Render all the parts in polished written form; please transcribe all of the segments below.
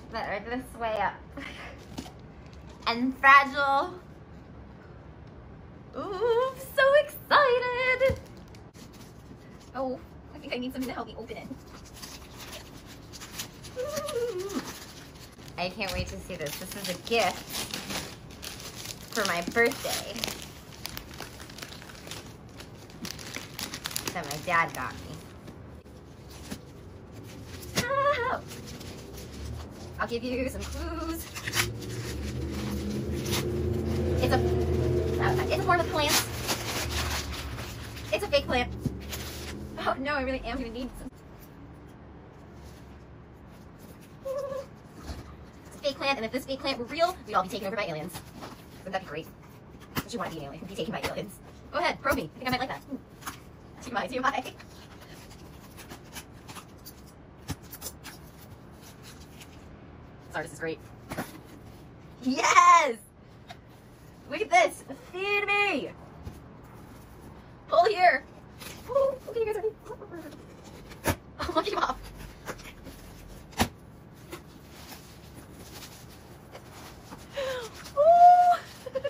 that are this way up. And fragile. Ooh, so excited! Oh, I think I need something to help me open it. Ooh. I can't wait to see this. This is a gift for my birthday that my dad got me. Oh. I'll give you some clues. It's a form of plant. It's a fake plant. Oh no, I really am gonna need some. It's a fake plant, and if this fake plant were real, we'd all be taken over by aliens. Wouldn't that be great? Would you want to be an alien? Be taken by aliens? Go ahead, probe me. I think I might like that. TMI. This artist is great. Yes! Look at this. Feed me. Pull here. Oh, okay, you guys ready? Oh, look him off. Oh.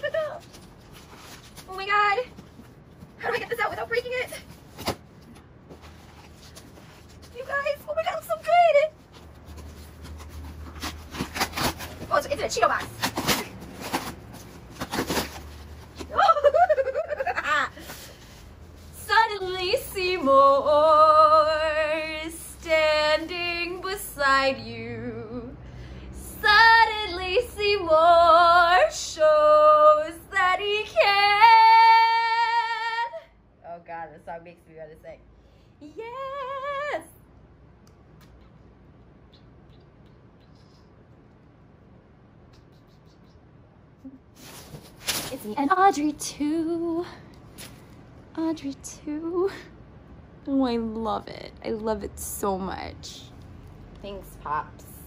Oh my god. How do I get this out without breaking it? You guys, oh my god, it looks so good. Oh, it's in a Cheeto box. Suddenly Seymour standing beside you. Suddenly Seymour shows that he can. Oh god, this song makes me want to sing. Yes! It's me and Audrey too. Audrey too. Oh, I love it. I love it so much. Thanks, Pops.